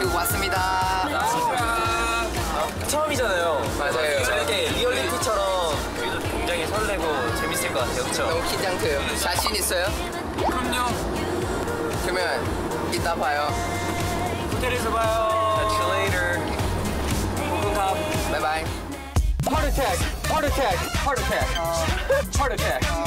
들고 왔습니다. 처음이잖아요. 맞아요. 이렇게 리얼리티처럼 저희도 굉장히 설레고 재밌을 것 같아요. 그렇죠? 너무 긴장돼요. 자신 있어요? 그럼요. 그러면 이따 봐요. 호텔에서 봐요. Catch you later. 바이바이. Heart attack. Heart attack. Heart attack. Heart attack.